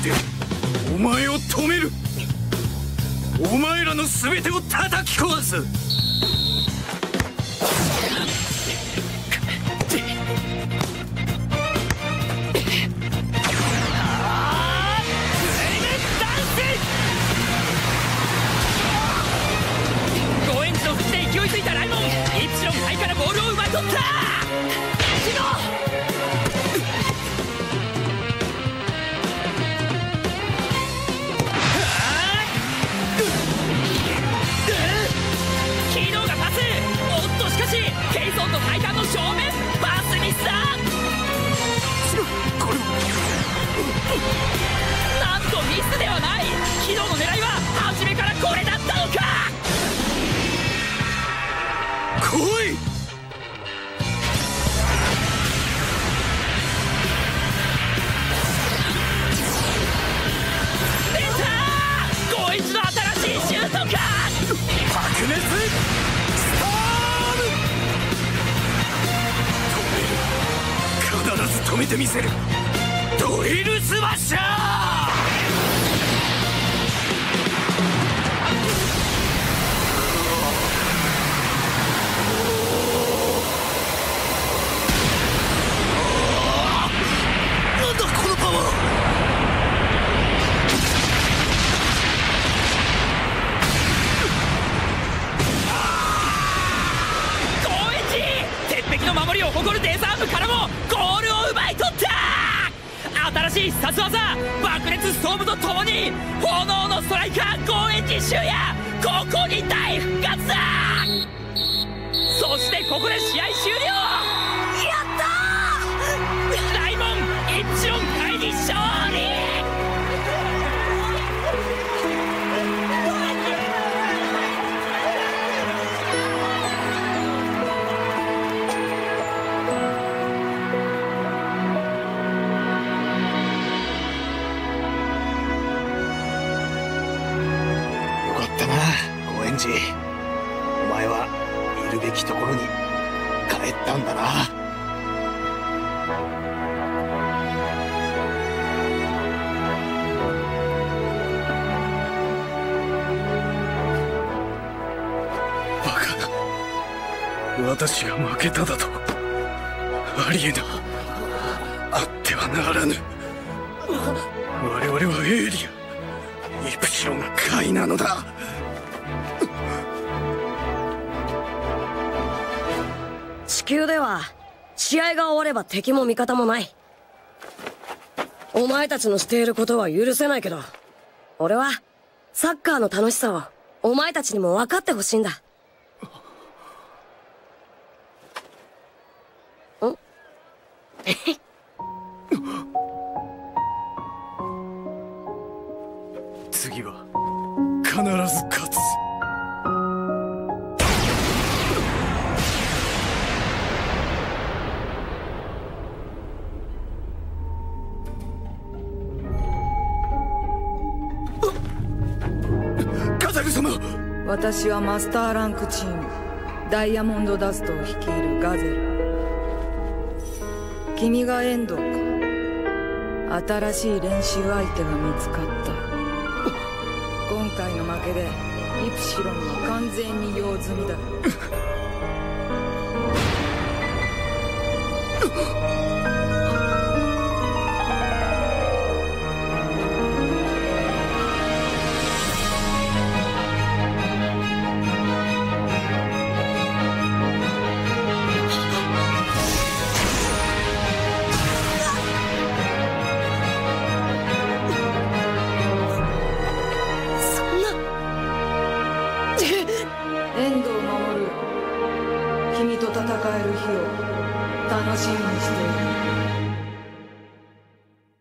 ってお前を止める。お前らの全てを叩き壊す。 高円寺の吹きで勢いづいたライモン、イプシロンハイからボールを奪い取った。キノがパス。おっとしかしケイソンとタイタンの正面パスミスだ。 これはなんとミスではない。キノの狙いは初めからこれだったのか。 来い。 出たー、高円寺の新しいシュートか。 白熱スタール。止める。必ず止めてみせる。ドリルスマッシャー。なんだこのパワー。 高円寺、鉄壁の守りを誇るデザームからもゴールを奪い取った。新しい必殺技爆裂ストームとともに炎のストライカー高円寺修也、ここに大復活だ。そしてここで試合終了。やったー、ライモンイプシロン会に勝利。 よかったな、高円寺。お前はいるべきところに帰ったんだな。バカな。私が負けただと。ありえな。あってはならぬ。我々はエイリアン、イプシロンがカイなのだ。 地球では試合が終われば敵も味方もない。お前たちのしていることは許せないけど、俺はサッカーの楽しさをお前たちにも分かってほしいんだ。ん次は必ず勝つ。カザル様。 私はマスターランクチームダイヤモンドダストを率いるガゼル。君が遠藤か。新しい練習相手が見つかった。今回の負けでイプシロンは完全に用済みだ。遠藤守、君と戦える日を楽しみにしている。